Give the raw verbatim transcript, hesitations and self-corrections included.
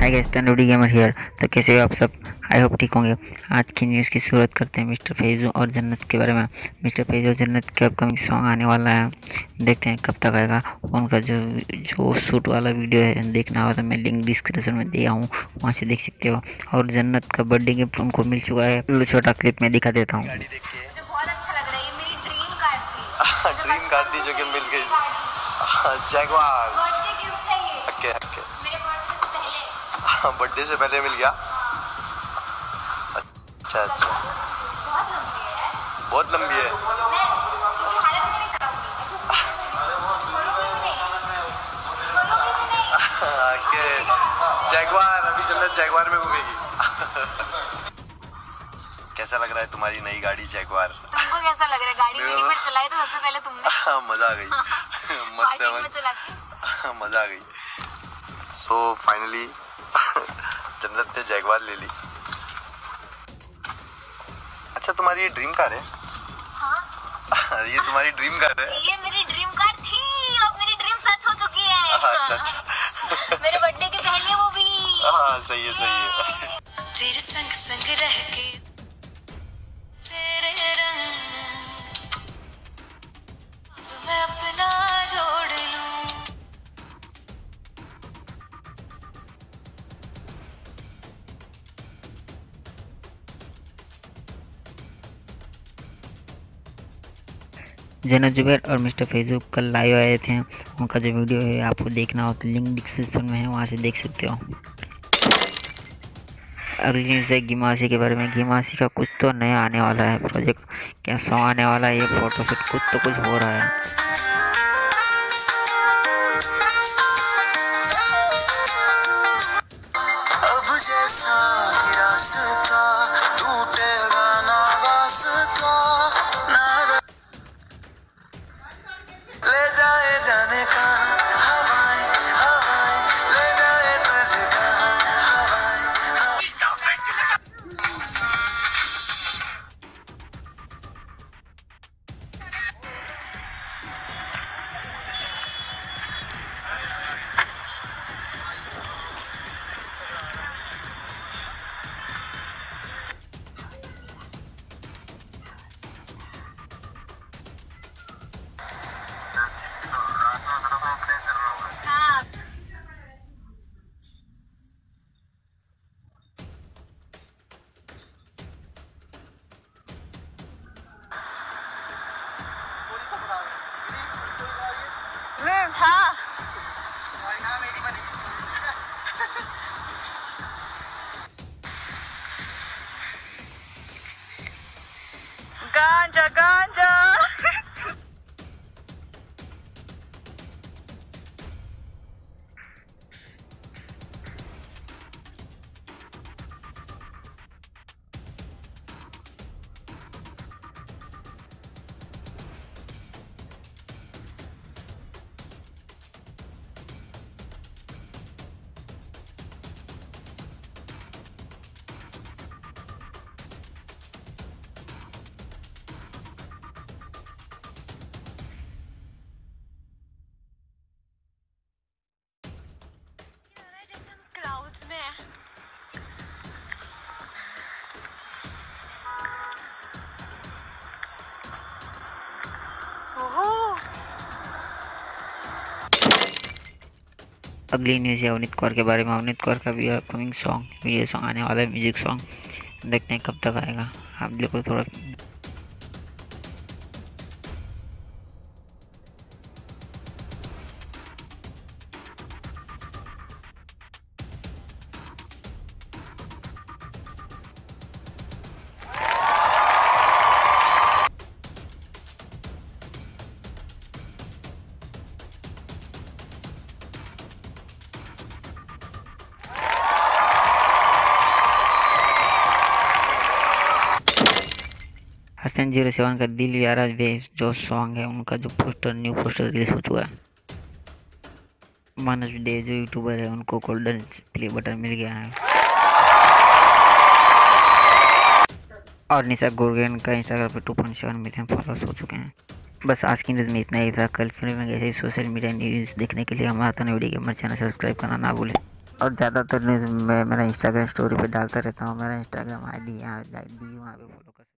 Hi guys, Tanudi gamer here. तो कैसे हो आप सब? आई होप ठीक होंगे। आज की न्यूज़ की शुरुआत करते हैं मिस्टर फैज़ू और जन्नत के बारे में। मिस्टर फैज़ू और जन्नत के अपकमिंग सॉन्ग आने वाला है, देखते हैं कब तक आएगा। उनका जो जो शूट वाला वीडियो है देखना हो तो मैं लिंक डिस्क्रिप्शन में दिया हूँ, वहाँ से देख सकते हो। और जन्नत का बर्थडे गिफ्ट उनको मिल चुका है, छोटा क्लिप में दिखा देता हूँ। ड्रीम कार थी जो कि मिल गई। जैगवार ओके ओके बर्थडे से पहले मिल गया। अच्छा अच्छा बहुत लंबी है। जैगवार अभी जन्नत जैगवार में घूमेगी। कैसा लग रहा है तुम्हारी नई गाड़ी जैगवार? तुमको कैसा लग रहा है? गाड़ी मेरी पर चलाई तो सबसे पहले तुमने। मजा आ गई। मस्त है, मजा आ गई। सो फाइनली जन्नत ने जैगवार ले ली। अच्छा तुम्हारी ये ड्रीम कार है? हाँ? ये तुम्हारी ड्रीम कार है? ये मेरी ड्रीम कार थी, अब मेरी ड्रीम सच हो चुकी है। अच्छा अच्छा मेरे बर्थडे के पहले वो भी। हाँ सही है सही है। तेरे संग संग रह के तेरे रंग मैं अपना जोड़ लूं। जन्नत जुबैर और मिस्टर फैज़ू कल लाइव आए थे। उनका जो वीडियो है आपको देखना हो तो लिंक डिस्क्रिप्शन में है, वहाँ से देख सकते हो। अगली न्यूज़ है गिमासी के बारे में। गिमासी का कुछ तो नया आने वाला है प्रोजेक्ट, क्या सॉन्ग आने वाला है, ये फोटोशूट कुछ तो कुछ हो रहा है। अब जैसा रास्ता टूटेगा ना वास्ता ना ले जाए जाने का हवाएं हवाएं ले जाए तुझे कहाँ हवाएं हाँ गांजा गांजा क्लाउड्स में अगली न्यूज़ है अवनीत कौर के बारे में। अवनीत कौर का भी अपकमिंग सॉन्ग वीडियो सॉन्ग आने वाला है, म्यूजिक सॉन्ग। देखते हैं कब तक आएगा। आप देखो थोड़ा हसन जीरो सेवन का दिल यारा बेस जो सॉन्ग है, उनका जो पोस्टर न्यू पोस्टर रिलीज हो चुका है। मानस डे जो यूट्यूबर है उनको गोल्डन प्ले बटन मिल गया है। और निशा गोर्गेन का इंस्टाग्राम पे two point seven million followers हो चुके हैं। बस आज की न्यूज़ में इतना ही था। कल फिर में ऐसे ही सोशल मीडिया न्यूज़ देखने के लिए हमारा तनुडी गेमर चैनल सब्सक्राइब करना ना भूलें। और ज़्यादातर न्यूज़ मैं मेरा इंस्टाग्राम स्टोरी पे डालता रहता हूँ। मेरा इंस्टाग्राम आई डी यहाँ आई डी वहाँ पे फॉलो कर सकते हैं।